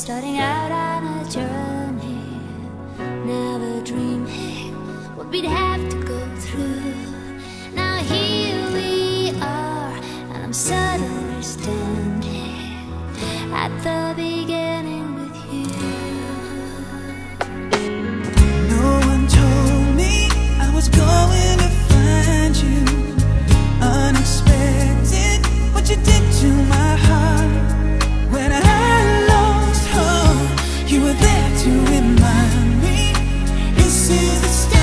starting out on a journey, never dreaming what we'd have to go through. Now here we are, and I'm suddenly standing at the beginning with you. No one told me I was going to find you. Unexpected, what you did to my heart. When I lost hope, you were there to remind me this is the start.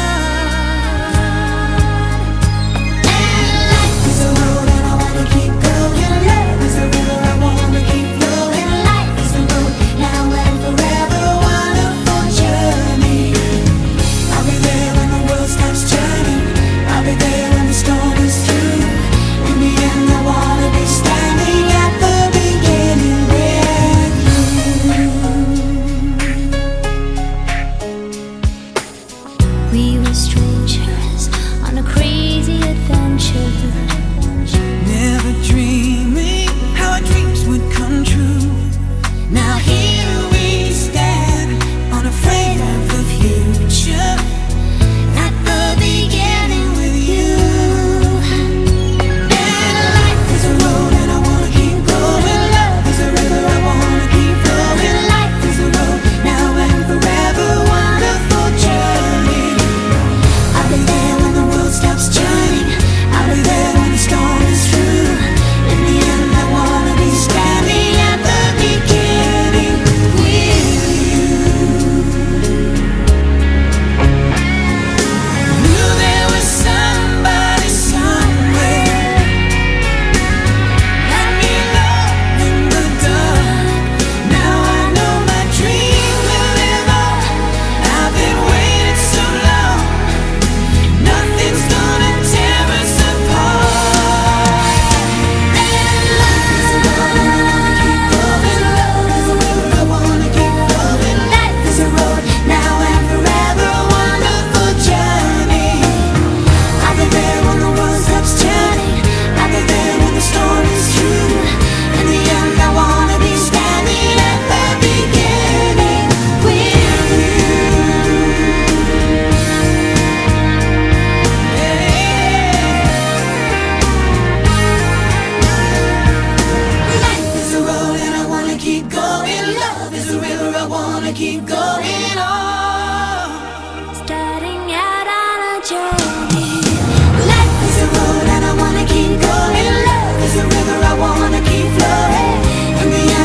And life is a road and I wanna keep going. Love is a river, I wanna keep flowing. Life is a road, now and forever, wonderful journey. I'll be there when the world stops turning. I'll be there when the storm is through. In the end, I wanna be standing at the beginning with you. We were strangers on a crazy adventure, Never dreaming how our dreams would come true. Now here we stand, unafraid of the future, at the beginning with you. And life is a road and I wanna keep going. Love is a river, I wanna keep flowing. Life is a road, now and forever, wonderful journey. I'll be there when the world stops turning. I'll be there when the storm is through. In the end, I wanna be standing at the beginning with you. Knew there was somebody somewhere. Let me love in the dark. Now I know my dream will live on. I've been waiting so long. Nothing's gonna tear us apart. And life is a road and I wanna keep going. Love is a river, I wanna keep flowing. Life is a road, now and forever, wonderful journey. I'll be there when the world stops turning. I'll be there when the storm is through. In the end, I wanna be standing at the beginning with you. Life is a road and I wanna keep going. Love is a river, I wanna keep going on. starting out on a journey. Life is a road and I wanna keep going. Love is a river, I wanna keep flowing. In the end,